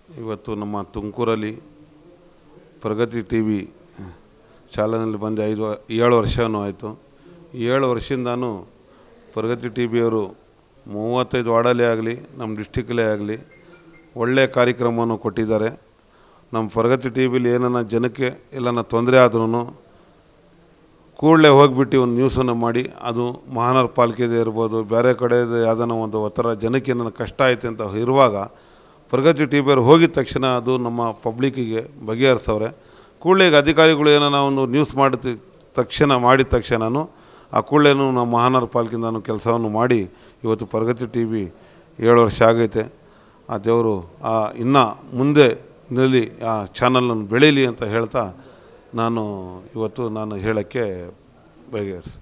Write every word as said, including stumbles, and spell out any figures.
ಇವತ್ತು ನಮ್ಮ ತುಮಕೂರಲ್ಲಿ ಪ್ರಗತಿ ಟಿ ವಿ ಚಾಲನೆಯಲ್ಲಿ ಬಂದು ಐದು ಏಳು ವರ್ಷವೂ ಆಯಿತು. ಏಳು ವರ್ಷದಿಂದನೂ ಪ್ರಗತಿ ಟಿ ವಿಯವರು ಮೂವತ್ತೈದು ವಾರ್ಡಲ್ಲೇ ಆಗಲಿ ನಮ್ಮ ಡಿಸ್ಟಿಕಲ್ಲೇ ಆಗಲಿ ಒಳ್ಳೆಯ ಕಾರ್ಯಕ್ರಮವನ್ನು ಕೊಟ್ಟಿದ್ದಾರೆ. ನಮ್ಮ ಪ್ರಗತಿ ಟಿ ವಿಲಿ ಏನನ್ನ ಜನಕ್ಕೆ ಎಲ್ಲನ ತೊಂದರೆ ಆದ್ರೂ ಕೂಡಲೇ ಹೋಗಿಬಿಟ್ಟು ಒಂದು ನ್ಯೂಸನ್ನು ಮಾಡಿ, ಅದು ಮಹಾನಗರ ಪಾಲಿಕೆದೇ ಇರ್ಬೋದು, ಬೇರೆ ಕಡೆದು ಯಾವುದನ್ನ ಒಂದು ಒತ್ತಡ ಜನಕ್ಕೆ ನನ್ನ ಕಷ್ಟ ಆಯ್ತು ಅಂತ ಇರುವಾಗ ಪ್ರಗತಿ ಟಿ ವಿಯವರು ಹೋಗಿದ ತಕ್ಷಣ ಅದು ನಮ್ಮ ಪಬ್ಲಿಕ್ಕಿಗೆ ಬಗೆಹರಿಸವ್ರೆ. ಕೂಡಲೇ ಈಗ ಅಧಿಕಾರಿಗಳು ಏನೋ ಒಂದು ನ್ಯೂಸ್ ಮಾಡಿದ ತಕ್ಷಣ ಮಾಡಿದ ತಕ್ಷಣವೂ ಆ ಕೂಡಲೇ ನಮ್ಮ ಮಹಾನಗರ ಪಾಲಿಕೆಯಿಂದ ನಾನು ಕೆಲಸವನ್ನು ಮಾಡಿ ಇವತ್ತು ಪ್ರಗತಿ ಟಿ ವಿ ಏಳು ವರ್ಷ ಆಗೈತೆ. ಆ ದೇವರು ಆ ಇನ್ನೂ ಮುಂದೆ ನಲ್ಲಿ ಆ ಚಾನಲನ್ನು ಬೆಳೀಲಿ ಅಂತ ಹೇಳ್ತಾ ನಾನು ಇವತ್ತು ನಾನು ಹೇಳೋಕ್ಕೆ ಬಗೆಹರಿಸಿ